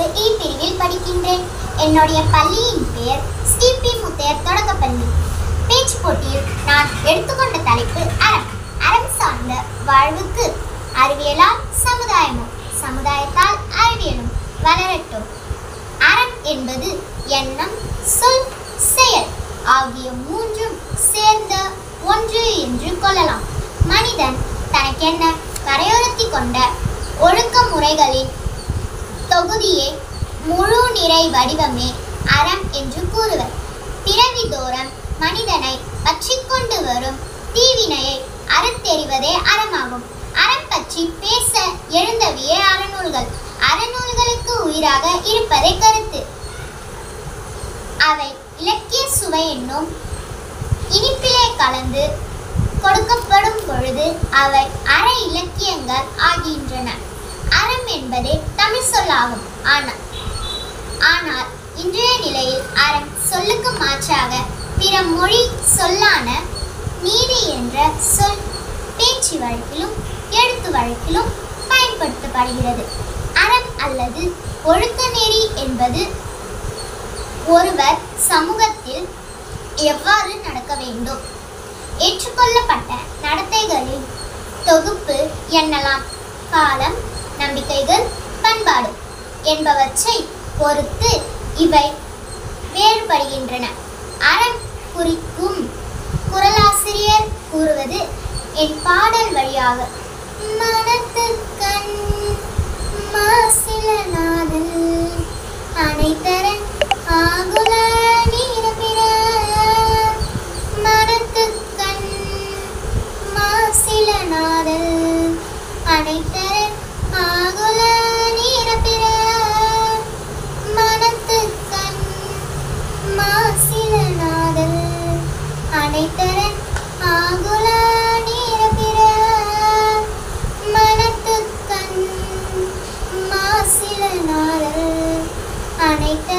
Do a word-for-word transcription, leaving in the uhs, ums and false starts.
வகுப்பு இ பிரிவில் படிக்கின்றேன். என்னுடைய பள்ளியின் பெயர் ஸ்ரீ பி முத்தையர் தொடக்கப்பள்ளி. பேச்சு போட்டியில் நான் எடுத்துக்கொண்ட தலைப்பு அறம். அறம் சார்ந்த வாழ்வுக்கு அறிவியலால் சமுதாயமும், சமுதாயத்தால் அறிவியலும் வளரட்டும். அறம் என்பது எண்ணம், சொல், செயல் ஆகிய மூன்றும் சேர்ந்த ஒன்று என்று கொள்ளலாம். மனிதன் தனக்கென்ன கரையோரத்தி கொண்ட ஒழுக்க முறைகளின் தொகுதியே முழு நிறை வடிவமே அறம் என்று கூறுவர். பிறவிதோறும் மனிதனை பற்றிக்கொண்டு வரும் தீவினையை அறத்தெறிவதே அறமாகும். அறம் பற்றி பேச எழுந்தவியே அறநூல்கள். அறநூல்களுக்கு உயிராக இருப்பதை கருத்து. அவை இலக்கிய சுவை என்னும் இனிப்பிலே கலந்து கொடுக்கப்படும் பொழுது அவை அற இலக்கியங்கள் ஆகின்றன. அறம் என்பதே தமிழ் சொல்லாகும். ஆனால் ஆனால் இன்றைய நிலையில் அறம் சொல்லுக்கு மாற்றாக பிற மொழி சொல்லான நீதி என்ற சொல் பேச்சு வழக்கிலும் எழுத்து வழக்கிலும் பயன்படுத்தப்படுகிறது. அறம் அல்லது ஒழுக்க நெறி என்பது ஒருவர் சமூகத்தில் எவ்வாறு நடக்க வேண்டும், ஏற்றுக்கொள்ளப்பட்ட நடத்தைகளின் தொகுப்பு என்னலாம். காலம், நம்பிக்கைகள், பண்பாடு என்பவற்றை பொறுத்து இவை வேறுபடுகின்றன. அறம் குறிக்கும் குறளாசிரியர் கூறுவது என் பாடல் வழியாக. மனத்துக்கண் மாசிலனாதல் அனைத்தரன் ஆகுல நீரபிற. மனத்துக்கண் மாசிலனாதல் அனைத்தரன் ஆகுல நீரபிற. மனத்துக்கண் மாசிலனாதல் அனைத்தரன் ஆகுல நீரபிற. மனத்துக்கண் மாசிலனாதல் அனைத்த